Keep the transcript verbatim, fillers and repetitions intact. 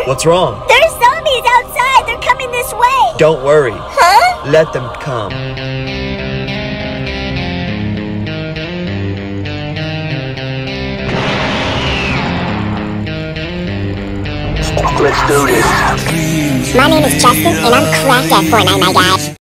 What's wrong? There's zombies outside. They're coming this way. Don't worry. Huh? Let them come. Let's do this. My name is Justin, and I'm cracked at Fortnite, my guy.